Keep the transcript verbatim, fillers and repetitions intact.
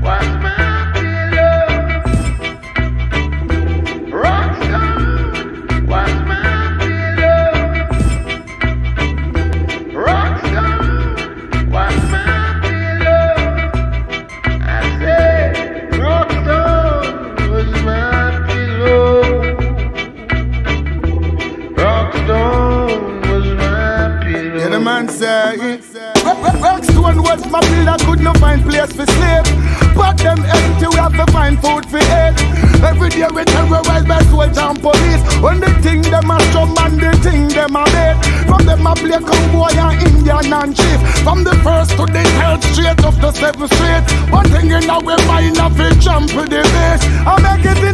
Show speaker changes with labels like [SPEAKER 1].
[SPEAKER 1] was my pillow. Rockstone was my pillow. Rockstone was my pillow. I said, Rockstone was my pillow. Rockstone was my pillow.
[SPEAKER 2] Yeah, the man say, Rockstone was my pillow, could not find place for sleep. But them empty, we have to find food for eat. Every day we terrorize by soldiers and police. When they think them a strong man, they think them a bait. From them a play cowboy and Indian and chief. From the first to the third straight of the seventh street. One thing in our mind, I feel jump with the base. I make it